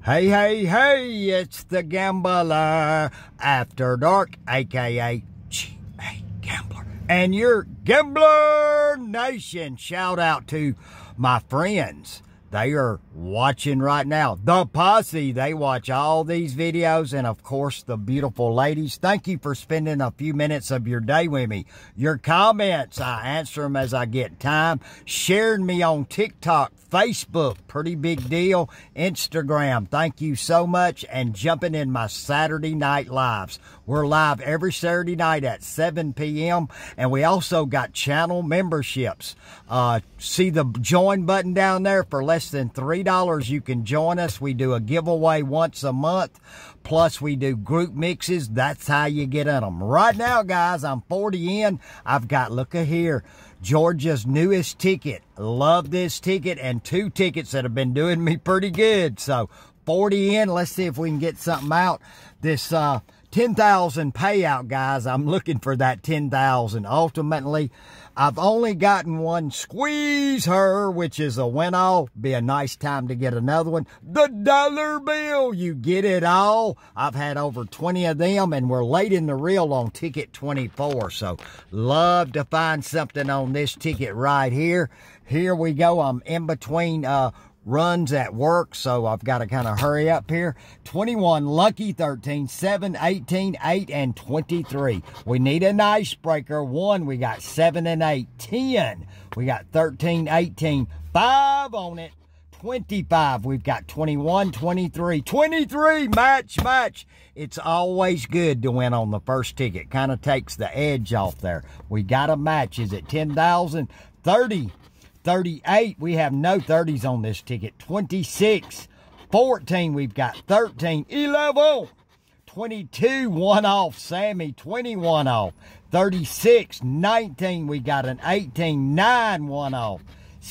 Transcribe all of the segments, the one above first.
Hey, hey, hey, it's the Gambler After Dark, aka G.A. Gambler. And your Gambler Nation, shout out to my friends. They are watching right now. The Posse, they watch all these videos. And, of course, the beautiful ladies. Thank you for spending a few minutes of your day with me. Your comments, I answer them as I get time. Sharing me on TikTok, Facebook, pretty big deal. Instagram, thank you so much. And jumping in my Saturday night lives. We're live every Saturday night at 7 p.m. And we also got channel memberships. See the join button down there? For less than $3, you can join us. We do a giveaway once a month. Plus, we do group mixes. That's how you get in them. Right now, guys, I'm 40 in. I've got, look at here, Georgia's newest ticket. Love this ticket and 2 tickets that have been doing me pretty good. So, 40 in. Let's see if we can get something out. This 10,000 payout, guys. I'm looking for that 10,000. Ultimately, I've only gotten one Squeeze Her, which is a win-all. Be a nice time to get another one. The dollar bill. You get it all. I've had over 20 of them, and we're late in the reel on ticket 24. So, love to find something on this ticket right here. Here we go. I'm in between runs at work, so I've got to kind of hurry up here. 21, lucky 13, 7, 18, 8, and 23. We need an icebreaker. 1, we got 7 and 8. 10, we got 13, 18. 5 on it. 25, we've got 21, 23. 23, match. It's always good to win on the first ticket. Kind of takes the edge off there. We got a match. Is it 10,000? 30. 38, we have no 30s on this ticket. 26, 14, we've got 13, 11, 22, 1 off, Sammy, 21 off. 36, 19, we got an 18, 9, 1 off.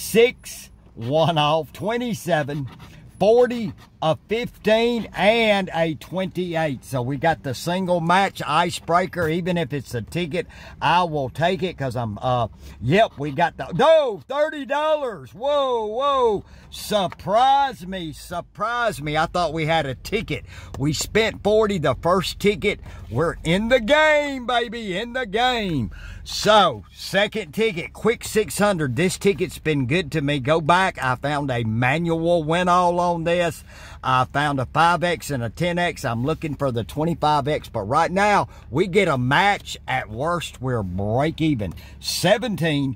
6, 1 off, 27, 40, a 15, and a 28. So we got the single match icebreaker. Even if it's a ticket, I will take it because I'm, yep, we got the, no, $30. Whoa. Surprise me. I thought we had a ticket. We spent 40 the first ticket. We're in the game, baby, in the game. So, second ticket, quick 600. This ticket's been good to me. Go back. I found a manual win-all on this. I found a 5X and a 10X. I'm looking for the 25X. But right now, we get a match. At worst, we're break even. 17,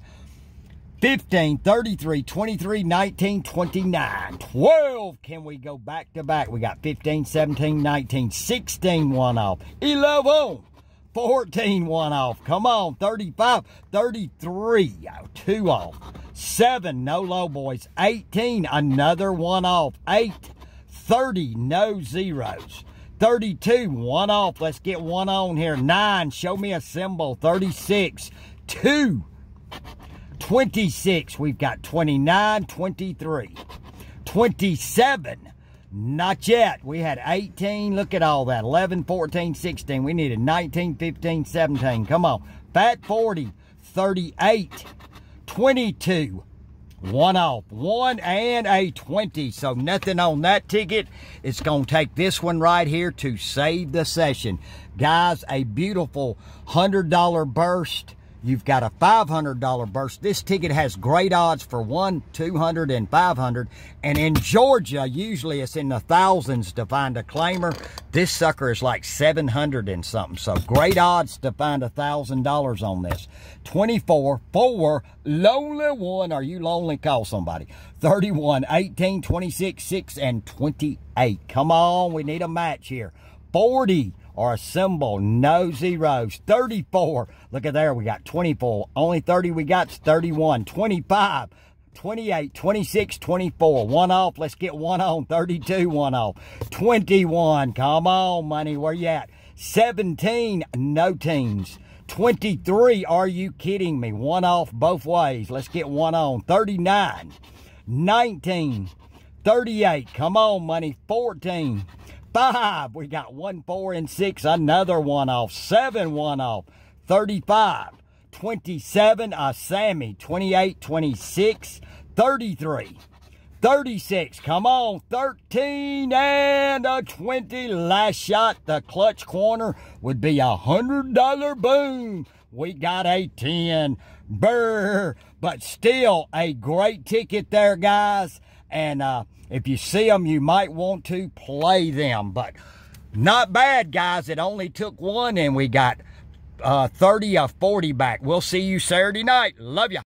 15, 33, 23, 19, 29, 12. Can we go back to back? We got 15, 17, 19, 16, 1 off. 11. 14, 1 off. Come on, 35, 33, 2 off. 7, no low, boys. 18, another 1 off. 8, 30, no zeros. 32, 1 off. Let's get 1 on here. 9, show me a symbol. 36, 2. 26, we've got 29, 23. 27, not yet. We had 18. Look at all that. 11, 14, 16. We needed 19, 15, 17. Come on. Fat 40, 38, 22. 1 off. 1 and a 20. So nothing on that ticket. It's going to take this one right here to save the session. Guys, a beautiful $100 burst. You've got a $500 burst. This ticket has great odds for 1, 200, and 500. And in Georgia, usually it's in the thousands to find a claimer. This sucker is like 700 and something. So great odds to find $1,000 on this. 24, 4, lonely 1. Are you lonely? Call somebody. 31, 18, 26, 6, and 28. Come on, we need a match here. 40. Or a symbol, no zeros. 34, look at there, we got 24. Only 30 we got's 31. 25, 28, 26, 24. 1 off, let's get 1 on. 32, 1 off. 21, come on, money, where you at? 17, no teens. 23, are you kidding me? 1 off both ways. Let's get 1 on. 39, 19, 38, come on, money. 14, 5, we got 1, 4, and 6, another 1 off. 7, 1 off. 35, 27, Sammy. 28, 26, 33, 36. Come on. 13 and a 20. Last shot. The clutch corner would be $100. Boom. We got a 10. Brr. But still a great ticket there, guys. And if you see them, you might want to play them. But not bad, guys. It only took one, and we got 30 or 40 back. We'll see you Saturday night. Love ya.